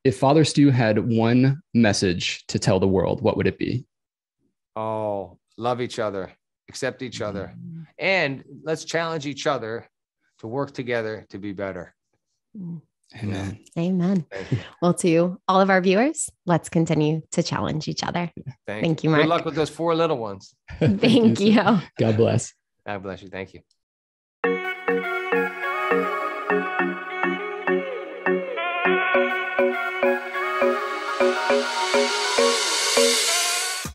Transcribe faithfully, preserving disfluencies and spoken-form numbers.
if Father Stu had one message to tell the world, what would it be? Oh, love each other, accept each other, and let's challenge each other to work together to be better. Amen. Yeah. Amen. Well, to all of our viewers, let's continue to challenge each other. Thank, Thank you. you, Mark. Good luck with those four little ones. Thank, Thank you. you. God bless. God bless you. Thank you.